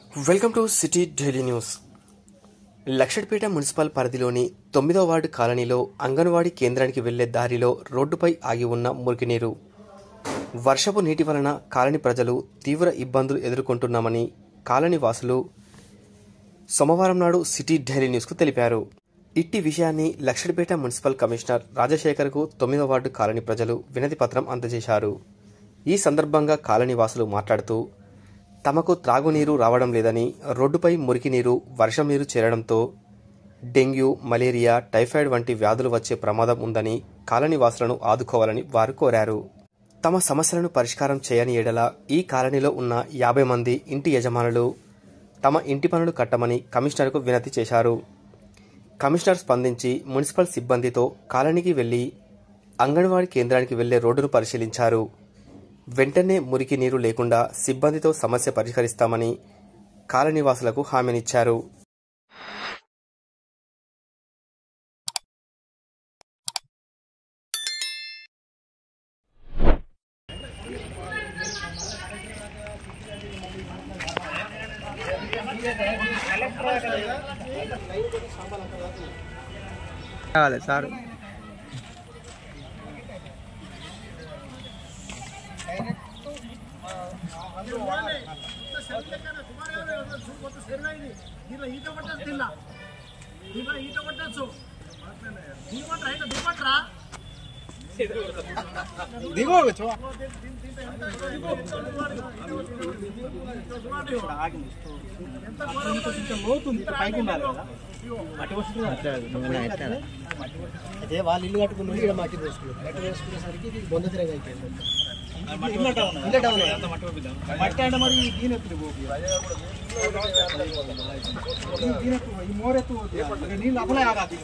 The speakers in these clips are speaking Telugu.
Welcome to city daily news. Luxettipet municipal పరిధిలోని 9వ వార్డు కాలనీలో అంగన్వాడీ కేంద్రానికి వెళ్లే దారిలో రోడ్డుపై ఆగి ఉన్న మురికినీరు. వర్షపు నీటి వలన కాలనీ ప్రజలు తీవ్ర ఇబ్బందులు ఎదుర్కొంటున్నామని కాలనీ వాసులు సోమవారం నాడు సిటీ డైలీ న్యూస్కు తెలిపారు. ఇట్టి విషయాన్ని లక్షడ్పేట మున్సిపల్ కమిషనర్ రాజశేఖర్కు 9వ వార్డు కాలనీ ప్రజలు వినతి పత్రం అందజేశారు. ఈ సందర్భంగా కాలనీ వాసులు మాట్లాడుతూ తమకు త్రాగునీరు రావడం లేదని, రోడ్డుపై మురికి నీరు, వర్షం నీరు చేరడంతో డెంగ్యూ, మలేరియా, టైఫాయిడ్ వంటి వ్యాధులు వచ్చే ప్రమాదం ఉందని కాలనీ వాసులను ఆదుకోవాలని వారు కోరారు. తమ సమస్యలను పరిష్కారం చేయని ఎడల ఈ కాలనీలో ఉన్న 50 మంది ఇంటి యజమానులు తమ ఇంటి పనులు కట్టమని కమిషనర్కు వినతి చేశారు. కమిషనర్ స్పందించి మున్సిపల్ సిబ్బందితో కాలనీకి వెళ్లి అంగన్వాడీ కేంద్రానికి వెళ్లే రోడ్డును పరిశీలించారు. వెంటనే మురికి నీరు లేకుండా సిబ్బందితో సమస్య పరిష్కరిస్తామని కాలనీవాసులకు హామీనిచ్చారు. సార్ అదే వాళ్ళు ఇల్లు కట్టుకుని మట్టి పోసుకున్నారు. మట్టి పోసుకునేసరికి బొంద తిరగ అయిపోయింది. మట్టి అంటే మరి దీనెత్తు ఈ మోరెత్తు నీళ్ళు అప్లై ఆగాలి.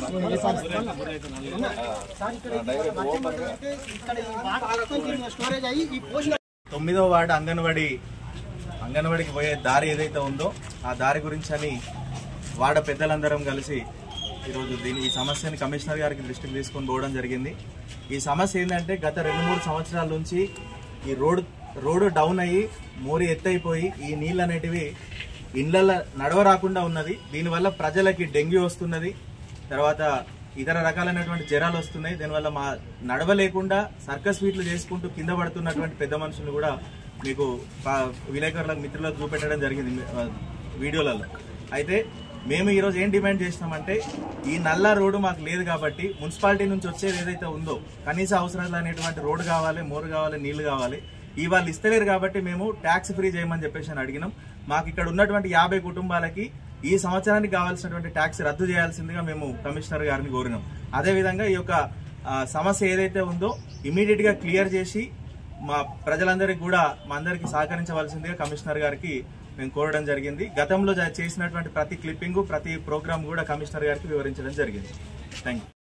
స్టోరేజ్ అయ్యి ఈ పోషణ 9వ వార్డు అంగన్వాడికి పోయే దారి ఏదైతే ఉందో ఆ దారి గురించి అని వార్డు పెద్దలందరం కలిసి ఈరోజు ఈ సమస్యని కమిషనర్ గారికి దృష్టికి తీసుకొని పోవడం జరిగింది. ఈ సమస్య ఏంటంటే గత 2-3 సంవత్సరాల నుంచి ఈ రోడ్డు డౌన్ అయ్యి మోరి ఎత్తైపోయి ఈ నీళ్ళు అనేటివి ఇండ్ల నడవ రాకుండా ఉన్నది. దీనివల్ల ప్రజలకి డెంగ్యూ వస్తున్నది, తర్వాత ఇతర రకాలైనటువంటి జ్వరాలు వస్తున్నాయి. దీనివల్ల మా నడవ లేకుండా సర్కస్ ఫీట్లు చేసుకుంటూ కింద పడుతున్నటువంటి పెద్ద మనుషులు కూడా మీకు విలేకరులకు మిత్రులకు చూపెట్టడం జరిగింది వీడియోలలో. అయితే మేము ఈరోజు ఏం డిమాండ్ చేస్తామంటే ఈ నల్ల రోడ్డు మాకు లేదు కాబట్టి మున్సిపాలిటీ నుంచి వచ్చేది ఏదైతే ఉందో కనీస అవసరాలు అనేటువంటి రోడ్డు కావాలి, మోరు కావాలి, నీళ్లు కావాలి. ఈ వాళ్ళు ఇస్తలేరు కాబట్టి మేము ట్యాక్స్ ఫ్రీ చేయమని చెప్పేసి అని అడిగినాం. మాకు ఇక్కడ ఉన్నటువంటి 50 కుటుంబాలకి ఈ సంవత్సరానికి కావాల్సినటువంటి ట్యాక్స్ రద్దు చేయాల్సిందిగా మేము కమిషనర్ గారిని కోరినాం. అదేవిధంగా ఈ యొక్క సమస్య ఏదైతే ఉందో ఇమీడియట్ గా క్లియర్ చేసి మా ప్రజలందరికీ కూడా మా అందరికీ సహకరించవలసిందిగా కమిషనర్ గారికి మేము కోరడం జరిగింది. గతంలో చేసినటువంటి ప్రతి క్లిప్పింగ్, ప్రతి ప్రోగ్రామ్ కూడా కమిషనర్ గారికి వివరించడం జరిగింది. Thank you.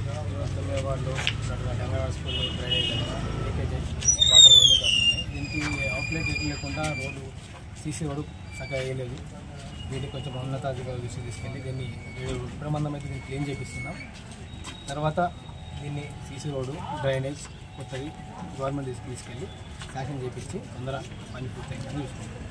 దీనికి అవుట్లెట్ లేకుండా రోడ్డు సీసీ రోడ్డు చక్కగా వేయలేదు. దీన్ని కొంచెం ఉన్నతాధికారుల దృష్టి తీసుకెళ్ళి దీన్ని ప్రబంధం అయితే దీన్ని క్లీన్ చేపిస్తున్నాం. తర్వాత దీన్ని సీసీ రోడ్డు, డ్రైనేజ్ కొత్తది గవర్నమెంట్ తీసుకెళ్ళి శాంక్షన్ చేపించి తొందర పని పూర్తయిందని చూసుకుంటాం.